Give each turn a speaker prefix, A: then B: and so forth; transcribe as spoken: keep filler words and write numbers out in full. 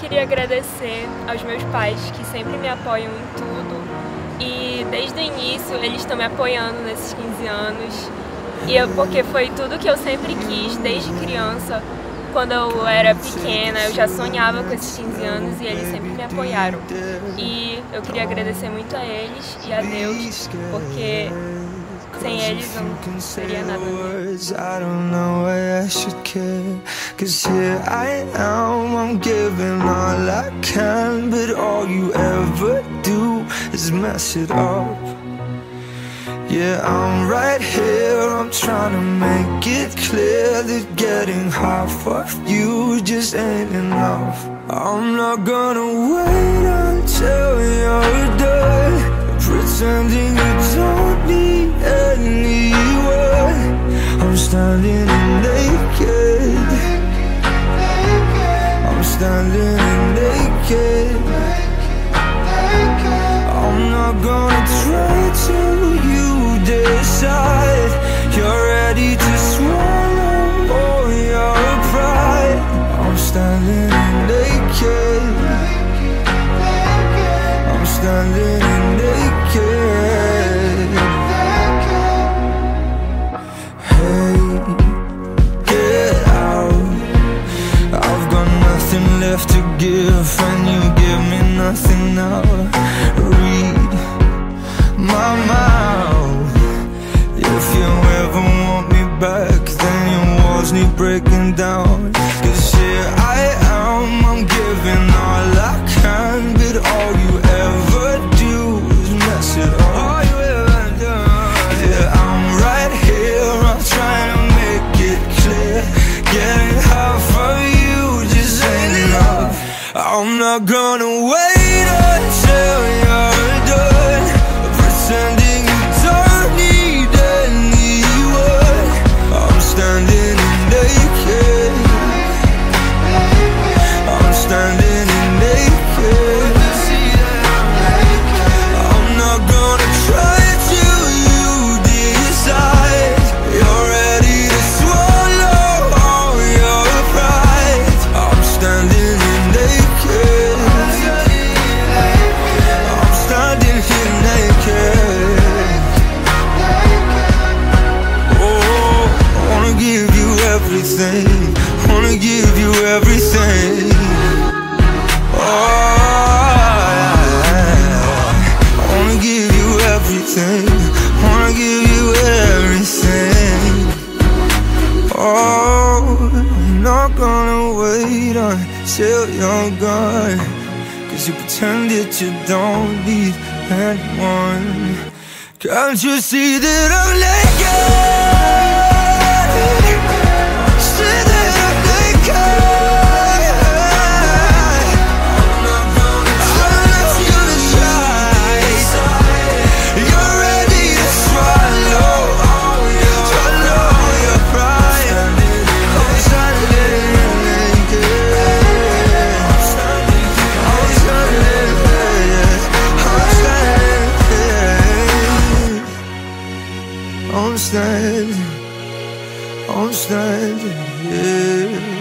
A: queria agradecer aos meus pais que sempre me apoiam em tudo e desde o início eles estão me apoiando nesses quinze anos e eu, porque foi tudo que eu sempre quis desde criança. Quando eu era pequena eu já sonhava com esses quinze anos e eles sempre me apoiaram e eu queria agradecer muito a eles e a Deus porque sem eles eu não seria nada.
B: I don't know why I should care, 'cause here I am, I'm giving all I can, but all you ever do is mess it up. Yeah, I'm right here, I'm trying to make it clear that getting half of you just ain't enough. I'm not gonna wait until you're done pretending you don't need anyone. I'm standing naked, I'm standing naked. I'm not gonna try till you decide you're ready to swallow all your pride. I'm standing naked, I'm standing naked. Hey, get out, I've got nothing left to give and you give me nothing now. Read my mouth, if you ever want me back then your walls need breaking down. 'Cause here I am, I'm giving all I can, but all you ever do is mess it up. All you ever do. Yeah, I'm right here, I'm trying to make it clear, getting half of you just ain't enough. I'm not gonna wait until you're done pretending you don't need anyone. I'm standing naked, I'm standing naked. I'm not gonna try till you decide you're ready to swallow all your pride. I'm standing naked, I'm standing here naked. Oh, I wanna give you everything, wanna give you everything. Oh, I wanna give you everything, wanna give you everything. Oh, I'm not gonna wait until you're gone, 'cause you pretended you don't need anyone. Can't you see that I'm naked? See that I'm naked. I'm not gonna try till you decide you're ready to swallow all your, swallow your pride. I'm standing naked, I'm standing naked, I'm standing naked. I'm standing, I'm standing, yeah.